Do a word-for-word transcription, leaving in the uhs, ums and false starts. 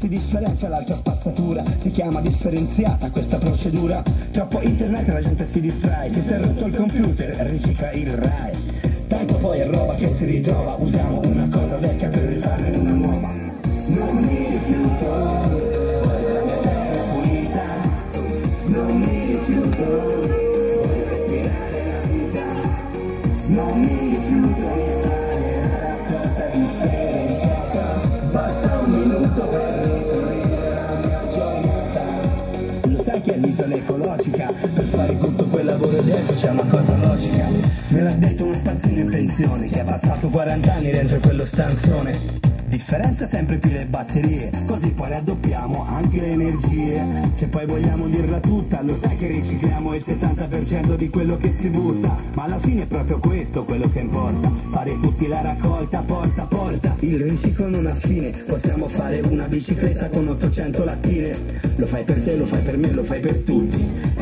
si differenzia l'altra spazzatura, si chiama differenziata questa procedura. Troppo internet e la gente si distrae, ti sei rotto il computer, ricicla il Rai. Tanto poi è roba che si ritrova, usiamo una cosa vecchia per rifarne una nuova. Non mi rifiuto della mia terra pulita, non mi rifiuto, voglio respirare la vita, non mi rifiuto di fare una cosa differenziata, basta un minuto per ricoprire la mia giornata. Lo sai che è l'Italia ecologica, per fare tutto quel lavoro dentro c'è una cosa logica. Me l'ha detto uno spazzino in pensione che ha passato quaranta anni dentro quello stanzone. Differenza sempre più le batterie, così poi raddoppiamo anche le energie. Se poi vogliamo dirla tutta, lo sai che ricicliamo il settanta per cento di quello che si butta. Ma alla fine è proprio questo quello che importa, fare tutti la raccolta porta a porta. Il riciclo non ha fine, possiamo fare una bicicletta con ottocento lattine. Lo fai per te, lo fai per me, lo fai per tutti.